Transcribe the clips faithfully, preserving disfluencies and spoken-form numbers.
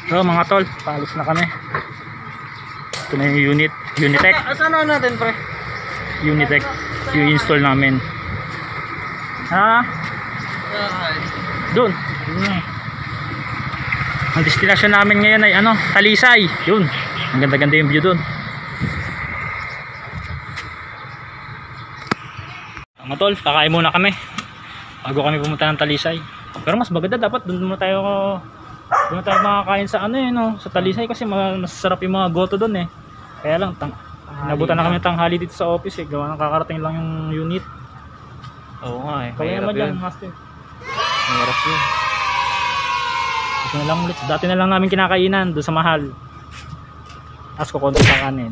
So mga tol, paalis na kami. Ito na yung unit, Unitech. Saan na natin pre? Unitech, yung install namin. Ha? Doon. Hmm. Ang destination namin ngayon ay ano, Talisay. Yun. Ang ganda-ganda yung view doon. Mga tol, kakain muna kami bago kami pumunta ng Talisay. Pero mas maganda dapat doon muna tayo doon muna tayo makakain sa ano eh, no? Sa Talisay kasi masarap yung mga goto doon eh. Kaya lang tang nabutan na kami tanghali dito sa office eh. Gawa ng kakarating lang yung unit. Oo nga eh. Kaya naman dyan, master. Mahirap yun. Ito na lang ulit. Dati na lang namin kinakainan doon sa mahal. Tapos kukonti pa kanin.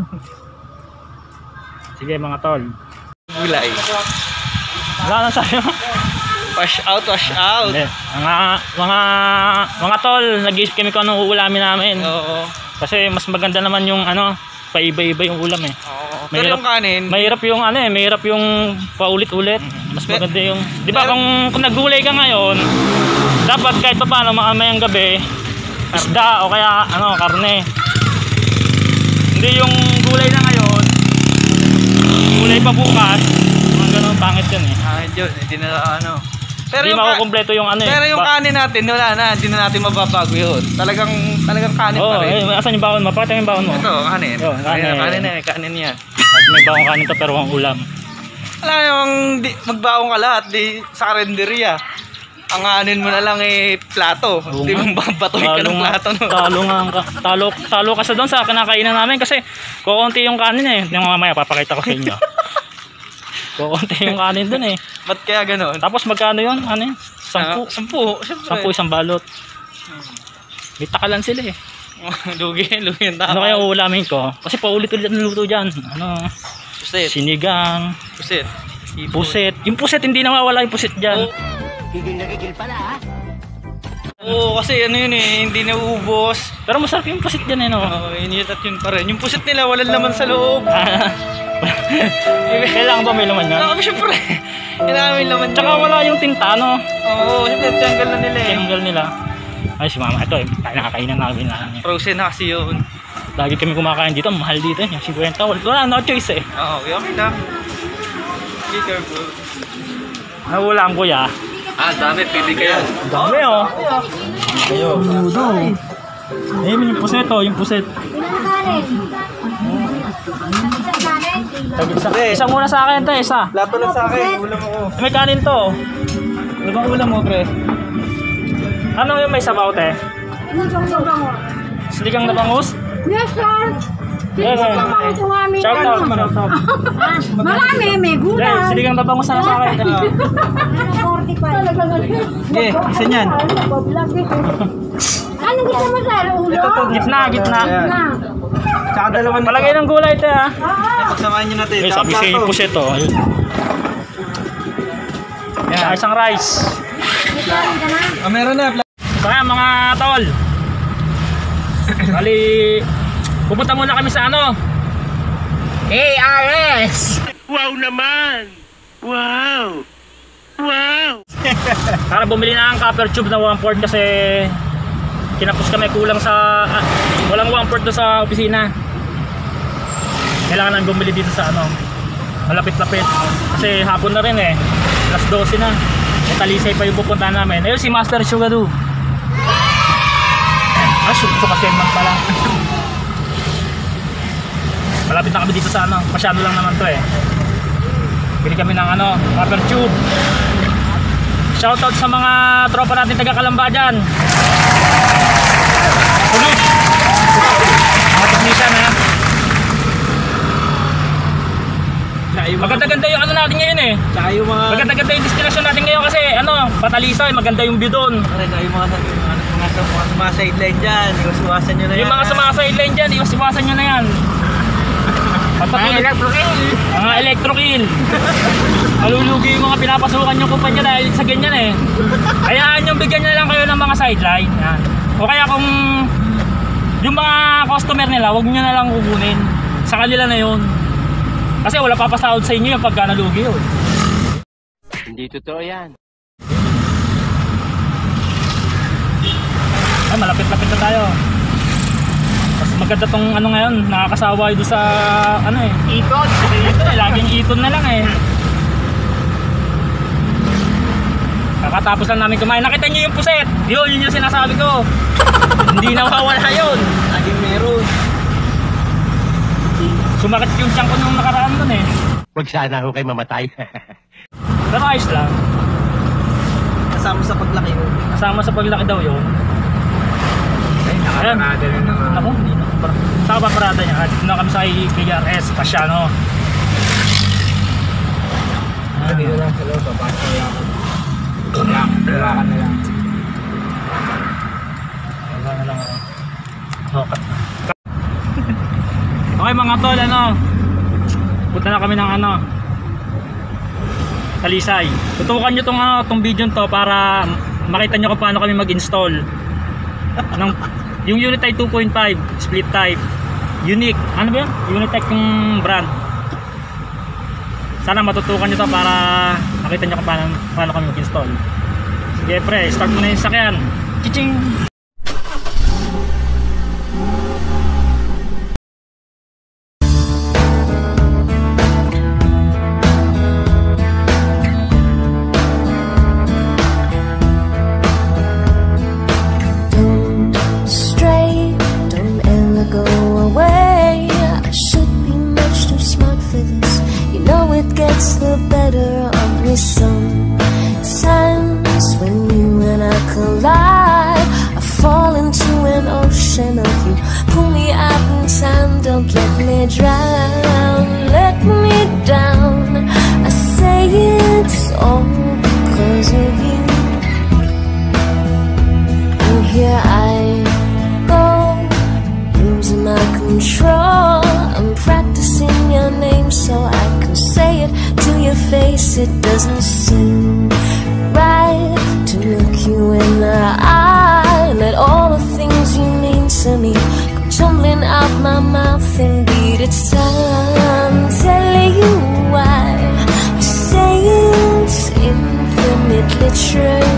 Sige mga tol. Gulay. Wala na sa'yo. Wash out, wash out. Hindi. Mga, mga, mga tol, nag-iisip kami kung anong uulamin namin. Oo. Kasi mas maganda naman yung ano, paiba-iba yung ulam eh. Oo. Pero yung kanin, mahirap yung ano eh, mahirap yung paulit-ulit. Mas maganda yung, di ba kung, kung naggulay ka ngayon, dapat kahit pa paano makamayang gabi, isda o kaya ano, karne. Hindi yung gulay na ngayon, gulay pa bukas, mga ganun, pangit yun eh. ah, yun, hindi na ano. Pero Hindi yung makukumpleto yung ano eh. Pero yung kanin natin, wala na, hindi na natin mababago yun. Talagang, talagang kanin oh, pa rin. Eh, asan yung baon mo? Pakita yung baon mo. Ito, kanin. Yo, kanin. Ayan, kanin na, kanin yan. May baong kanin to pero ang ulam. Wala yung di, magbaong ka lahat, di, sa karinderya. Ang anin mo na lang eh, plato. Di bang babatoy ka ng plato. No? Talo nga, talo, talo ka sa doon sa kinakainan namin kasi kukunti yung kanin eh. Yung mamaya papakita ko sa inyo. Kukunti yung kanin doon eh. Ba't kaya ganoon? Tapos magkano yun? Ano yun? Sampu. Uh, sampu, syempre. Sampu isang balot. May takalan sila eh. lugi, lugi yung tao. Ano kaya uulamin ko? Kasi paulit-ulit ang luto dyan. Ano? Pusit. Sinigang. Pusit. Pusit. Yung pusit, hindi nawawala yung pusit dyan. Oh. Gigil na gigil pala ha? Oo, kasi ano yun eh, hindi nauubos. Pero masarap yung pusit dyan eh no? Oo, init at yun pa rin. Yung pusit nila, walang laman sa loob. Kailangan ba may laman yan? Oo, syempre. Kailangan may laman. Tsaka wala yung tinta no? Oo, syempre tanggal na nila eh. Tanggal nila. Ay si mama, ito eh, nakakainan namin na. Frozen na kasi yun. Lagi kami kumakain dito, mahal dito eh, yung fifty. Wala, no choice eh. Oo, okay, okay lang. Be careful. Nawala ang kuya. Ah, dami, pili kayo. Dami oh. Ayo. Mudo. Eh, yung puset oh, yung puset. Isa, isa muna sa akin to, isa. Plato lang sa akin, ulam ako. May kanin to. Ano bang ulam mo, pre? Ano yung may sabaw te? Siligang na bangus? Yes, sir. Yeah, yeah. Shout out. Shout out. Marami, may Yeah, gulay. siligang na bangus na sa akin. Okay, isa niyan. Anong gusto mo, sir? Ulo? Gitna, gitna. Tsaka dalawan nito. Palagay ng gulay te ha. Pagsamahin nyo natin. May sabi sa puset oh. Ayun. Yan, isang rice. Ah, meron na. Kaya mga tol. Bali, pupunta muna kami sa ano? A R S. Wow naman! Wow! Wow! Para bumili na ang copper tube na one port kasi kinapos kami kulang sa ah, walang one port doon sa opisina. Kailangan namin bumili dito sa ano, malapit-lapit kasi hapon na rin eh, alas dose na. May Talisay pa yung pupuntahan namin. Ayun si Master Sugadu. Ah, sukasin lang pala. Malapit na kami dito sa ano, masyado lang naman to eh. Bili kami ng ano, copper tube. Shoutout sa mga tropa natin taga Kalamba dyan. Ulit! Mga technician ha. Maganda-ganda yung ano natin ngayon eh. Tsaka yung mga... Maganda-ganda yung destination natin ngayon kasi ano, Patalisay, maganda yung view doon. Tsaka yung mga sa mga sideline dyan, iwas-iwasan nyo na yan. Yung mga sa mga sideline dyan, iwas-iwasan nyo na yan. Mga electric-ill. Mga electric-ill. Malulugi yung mga pinapasukan yung kumpanya dahil sa ganyan eh. Kayaan yung bigyan nyo lang kayo ng mga sideline. Yan. O kaya kung yung mga customer nila, wag nyo na lang kukunin. Sa kanila na yun. Kasi wala papasahod sa inyo yung pagka nalugi yun. Hindi totoo yan. Ay, malapit-lapit na tayo. Mas maganda tong ano ngayon, nakakasawa doon sa ano eh, iton. Iton eh, laging iton na lang eh. Kakatapos lang namin kumain. Nakita niyo yung puset? Yun, yun yung sinasabi ko. Hindi nawawala yun. Laging meron. Sumakit yung tiyan ko nung nakaraan dun eh. Huwag sana ako kayo mamatay. Pero ayos lang. Kasama sa paglaki mo. Kasama sa paglaki daw yun. Ay, nakaparada rin naman. Ako, hindi na. Saka pa parada niya. Dito na kami sa K R S, Pasiano. Ah. Dito lang sa loob, papasok na lang. Wala, wala ka na lang. Wala na lang ako. Okay. Okay mga tol, ano? Punta na kami ng ano? Talisay. Tutukan nyo tong, ano, tong video to para makita nyo kung paano kami mag-install. Anong, yung Unitech two point five split type. Unique. Ano ba yun? Unitech yung brand. Sana matutukan nyo to para makita nyo kung paano, paano kami mag-install. Sige pre, start mo na yung sakyan. Chiching! The better of me sometimes when you and I collide. I fall into an ocean of you. Pull me out in time, don't let me drown. Let me down. I say it's all because of you. And here I go, losing my control. I'm practicing your name so I can say it to your face. It doesn't seem right to look you in the eye. Let all the things you mean to me come tumbling out my mouth. Indeed, it's time telling you why I say it's infinitely true.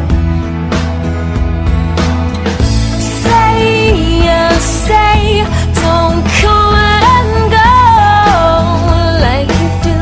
Say and say, don't come and go like you do.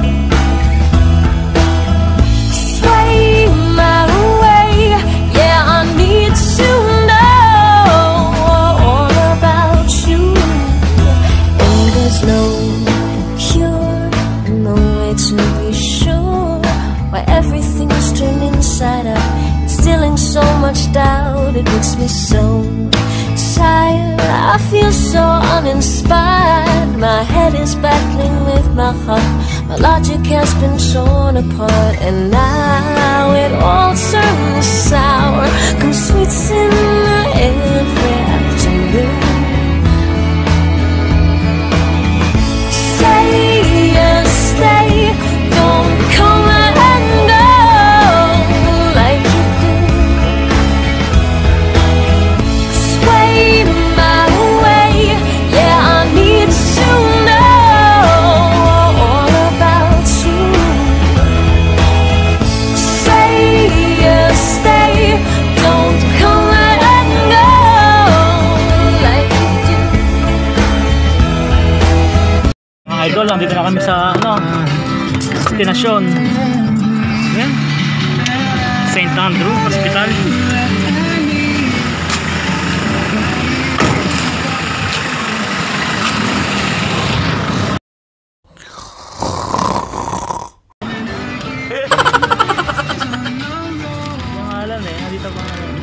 Sway my way, yeah, I need to know all about you. And there's no cure, no way to be sure why everything's turned inside out, instilling so much doubt. It makes me so tired, I feel so uninspired. My head is battling with my heart. My logic has been torn apart, and now it all turns sour. Come sweets in every afternoon. Say and stay, don't come and go like you do. Sway my way, yeah, I need to know all about you. Say and stay, don't come and go like you do. Mga idol, dito na kami sa ano, destinasyon. Yan. Saint Andrew Hospital. Pangalan eh, dito pangalan.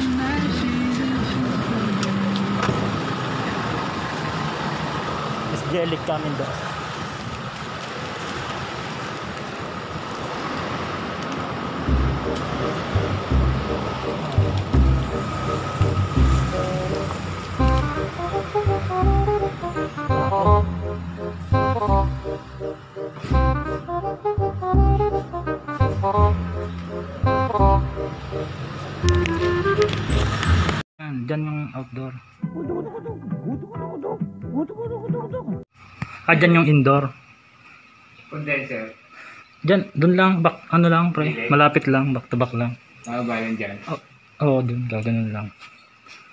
Angelic coming doon. Yan, dyan yung outdoor. Ah, dyan yung indoor. Condenser. Dyan, dun lang, back, ano lang pre, malapit lang, back to back lang. Mga bayan dyan. Oo, oh, dun, gaganon lang.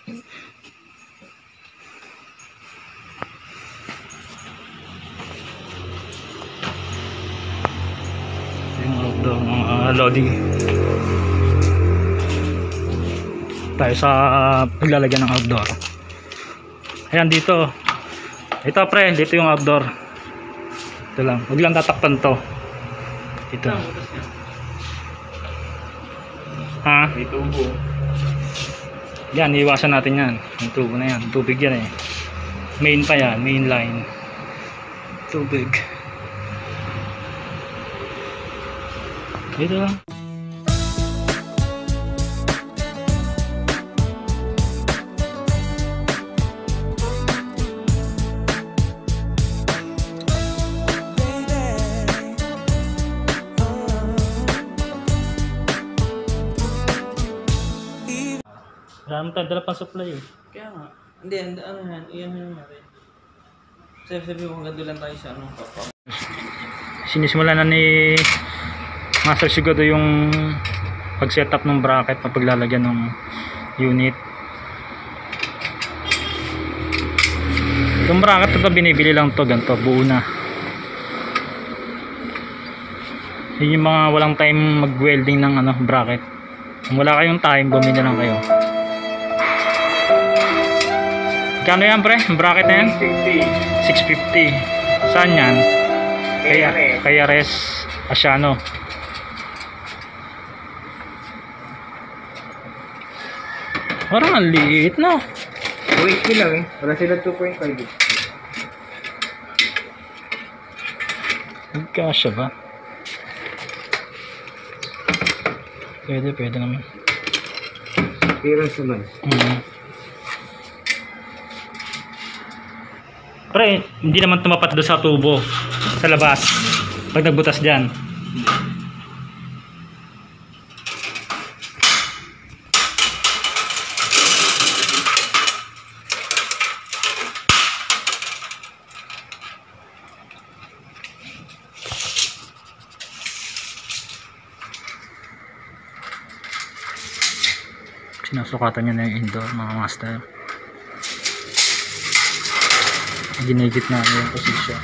Yung outdoor mga uh, loading. Tayo sa paglalagyan ng outdoor. Ayan dito. Ito pre, dito yung outdoor. Ito lang. Huwag lang tatakpan to. Ito. Ha? May tubo. Yan, iwasan natin yan. Yung tubo na yan. Tubig yan eh. Main pa yan. Main line. Tubig. Dito lang. Marami tayong dala pang supply eh. Kaya nga. Hindi, and, ano yan, iyan yun natin. Sabi-sabi mo, hanggang doon lang tayo sa anong papa. Sinisimula na ni Master Siguro yung pag-setup ng bracket na paglalagyan ng unit. Itong bracket ito binibili lang to ganito, buo na. Yun yung mga walang time mag-welding ng ano, bracket. Kung wala kayong time, bumili lang kayo. Kano yan pre? Bracket na yan? six fifty. Saan yan? Kaya, kaya res Asiano. Parang ang liit no? two H P lang eh. Wala sila two point five. Nagkasya ba? Pwede, pwede naman. Clearance naman. Mm-hmm. Pre, hindi naman tumapat doon sa tubo sa labas pag nagbutas dyan. Sinasukatan nyo na yung indoor mga master. Ginigit na yung position.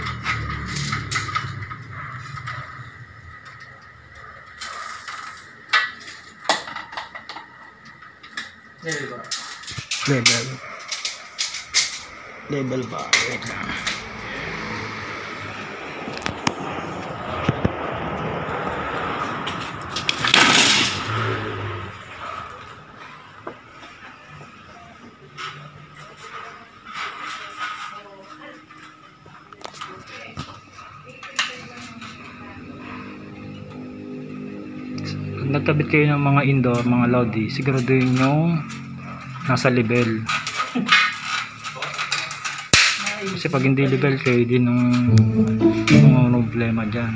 Level ba? Level. Level ba? Wait lang. Nagkabit kayo ng mga indoor, mga lodi, siguraduhin yung nasa level. Kasi pag hindi level kayo, din ng mga problema dyan.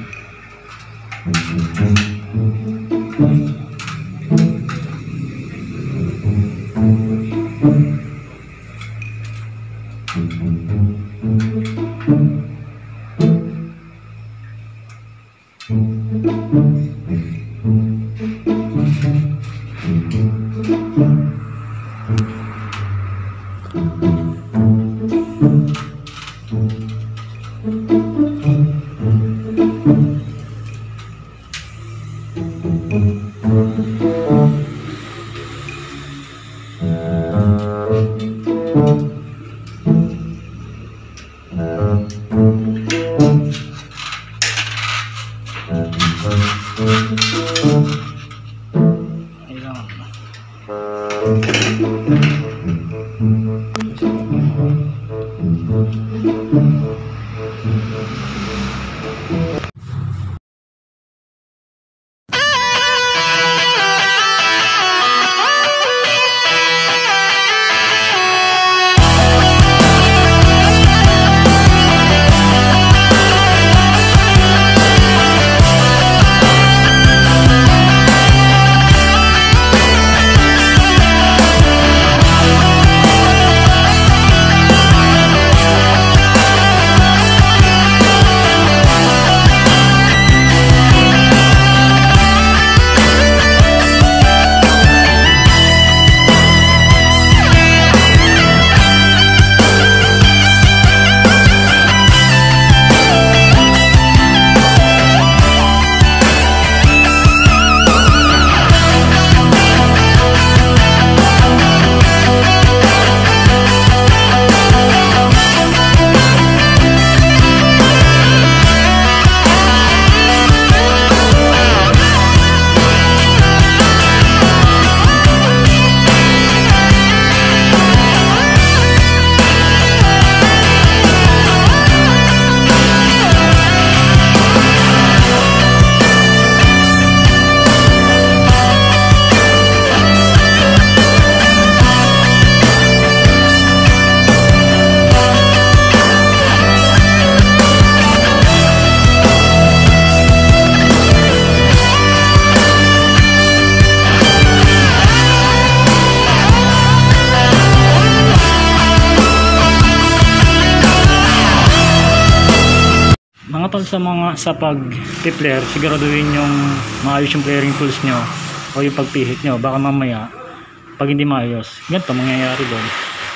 tol, sa mga sa pag flare, siguraduhin yung maayos yung flaring tools nyo o yung pagpihit nyo. Baka mamaya pag hindi maayos, ganito mangyayari doon.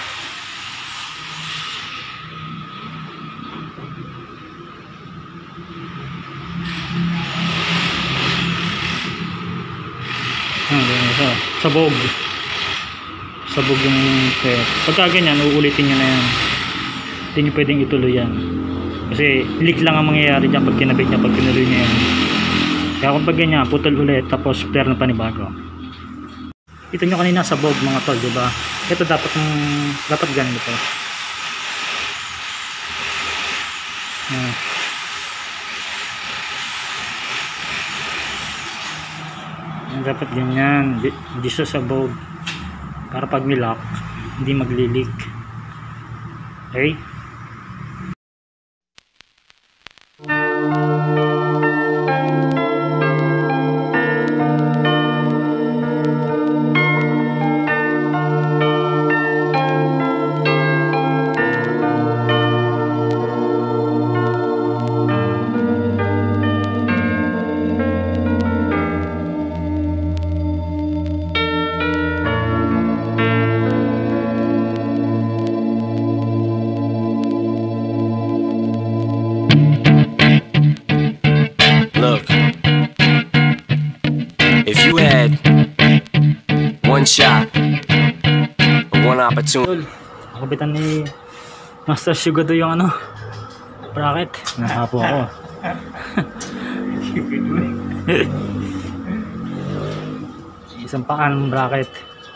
Ah, ganyan siya. Sabog. Sabog yung flare. Pagka ganyan, uulitin nyo na yan. Hindi nyo pwedeng ituloy yan. Kasi leak lang ang mangyayari dyan pag kinabit niya, pag tinuloy niya yan. Kaya kung pag ganyan, putol ulit, tapos flare na panibago. Ito nyo kanina sabog mga tol, diba? Ito dapat yung, dapat ganito. Yan. Yan, dapat ganyan. Hindi siya sabog. Para pag nilock, hindi maglilik. Okay? Look, if you had one shot or one opportunity. Nakabitan ni Master Shugado yung ano, bracket. Nahapo ako. Isang paan bracket.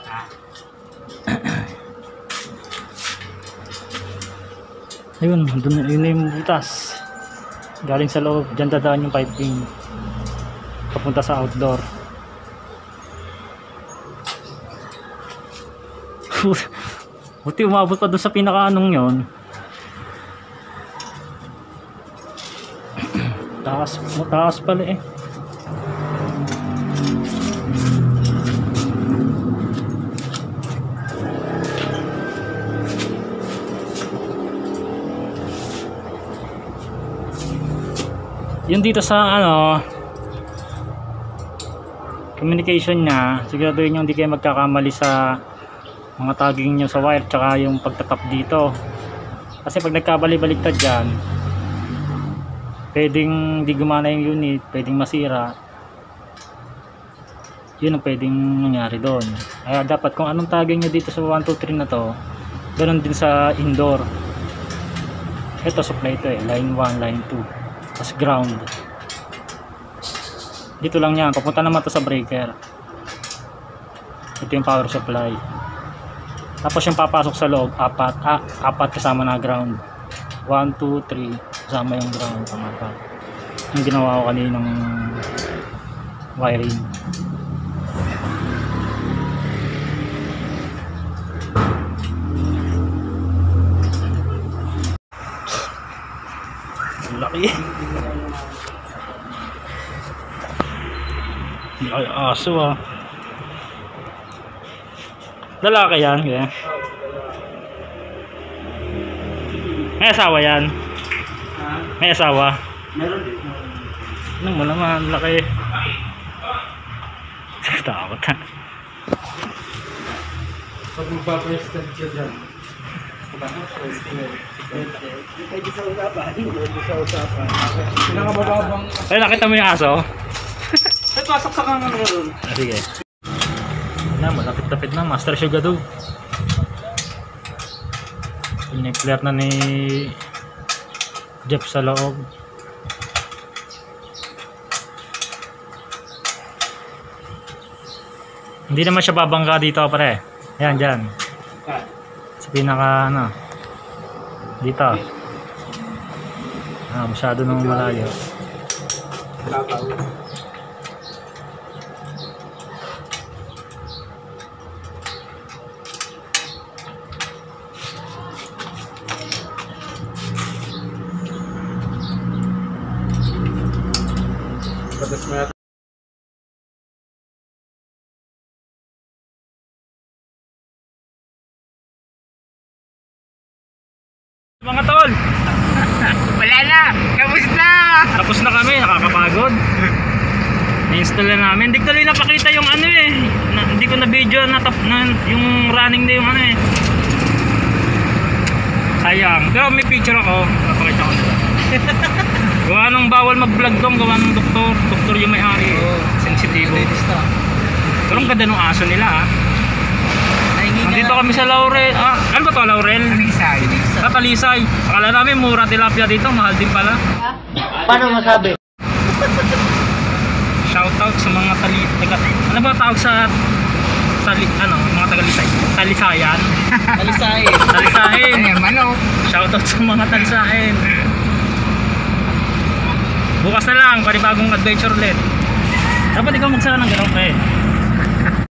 Ayun, dun, yun na yung butas. Galing sa loob, dyan dadaan yung piping papunta sa outdoor. Buti umabot pa doon sa pinaka-anong yon. Taas, taas pala eh. Yung dito sa ano communication nya, siguraduhin nyo hindi kayo magkakamali sa mga tagging nyo sa wire tsaka yung pagtatap dito, kasi pag nagkabali-baliktad dyan pwedeng hindi gumana yung unit, pwedeng masira. Yun ang pwedeng nangyari doon. Kaya dapat kung anong tagging nyo dito sa one two three na to, ganoon din sa indoor. Ito supply ito eh, line one, line two, as ground. Dito lang yan, papunta naman to sa breaker. Ito yung power supply. Tapos yung papasok sa loob, apat, ah, apat kasama na ground. one, two, three kasama yung ground. Apat. Yung ginawa ko kaninang wiring. Laki. Ay, aso ah. Lalaki yan, kaya. May asawa yan. May asawa. Meron din. Ano mo naman, laki. Takot ha. Pag magpa-president siya dyan. Pwede sa usapan. Pwede sa usapan. Pinakabababang. Ay, nakita mo yung aso? Ay, pasok sa kang ano ron. Ah, sige. Na, malapit-lapit na, Master Shugado. Ini-clear na ni Jeff sa loob. Hindi naman siya babangga dito, pare. Ayan, dyan. Sa pinaka, ano, dito. Ah, masyado nang malayo. Mga tol, Wala na! Kapos na! Tapos na kami, nakakapagod. Na-install na namin. Hindi ko tuloy napakita yung ano eh. Na, hindi ko na video na, tap, na yung running na yung ano eh. Sayang. Pero may picture ako. Napakita ko nila. Gawa nung bawal mag-vlog doon. Gawa nung doktor. Doktor yung may-ari. Oo. Sensitibo. Dentista. Pero ang ganda ng aso nila ah. Nahingi Nandito kami sa Laurel. Ah, ano ba to? Laurel? Talisay. Sa Talisay. Akala namin mura tilapia dito. Mahal din pala. Paano masabi? Shoutout sa mga tali... Taga, ano ba tawag sa... Tali, ano? Mga Tagalisay. Talisayan. Talisay. Talisahin. Ayan, manok. Shoutout sa mga talisahin. Bukas na lang. Panibagong adventure ulit. Dapat ikaw magsara ng gano'n pa eh.